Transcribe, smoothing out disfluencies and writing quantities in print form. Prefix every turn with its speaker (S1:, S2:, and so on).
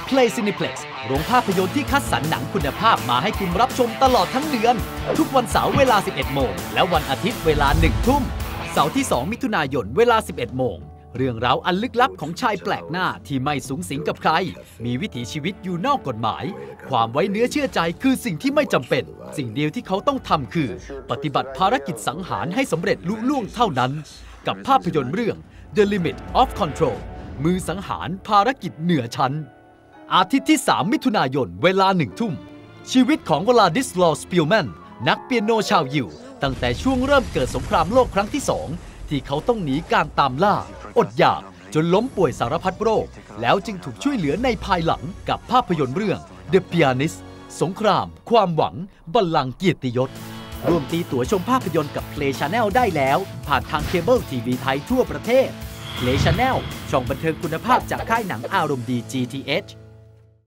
S1: Play Cineplex โรงภาพยนตร์ที่คัดสรรหนังคุณภาพมาให้คุณรับชมตลอดทั้งเดือนทุกวันเสาร์เวลา 11 โมงและวันอาทิตย์เวลา 1 ทุ่มเสาร์ที่ 2 มิถุนายนเวลา 11 โมงเรื่องราวอันลึกลับของชายแปลกหน้าที่ไม่สุงสิงกับใครมีวิถีชีวิตอยู่นอกกฎหมายความไว้เนื้อเชื่อใจคือสิ่งที่ไม่จำเป็นสิ่งเดียวที่เขาต้องทำคือปฏิบัติภารกิจสังหารให้สำเร็จลุล่วงเท่านั้นกับภาพยนตร์เรื่อง The Limit of Control มือสังหารภารกิจเหนือชั้นอาทิตย์ที่ 3 มิถุนายนเวลา 1 ทุ่มชีวิตของวลาดิสลอว์ สปิลแมนนักเปียโนชาวยิวตั้งแต่ช่วงเริ่มเกิดสงครามโลกครั้งที่ 2ที่เขาต้องหนีการตามล่าอดอยากจนล้มป่วยสารพัดโรคแล้วจึงถูกช่วยเหลือในภายหลังกับภาพยนตร์เรื่อง The Pianist สงครามความหวังบัลลังก์เกียรติยศร่วมตีตั๋วชมภาพยนตร์กับ Play Channel ได้แล้วผ่านทางเคเบิลทีวีไทยทั่วประเทศ Play Channel ช่องบันเทิงคุณภาพจากค่ายหนังอารมณ์ดี GTH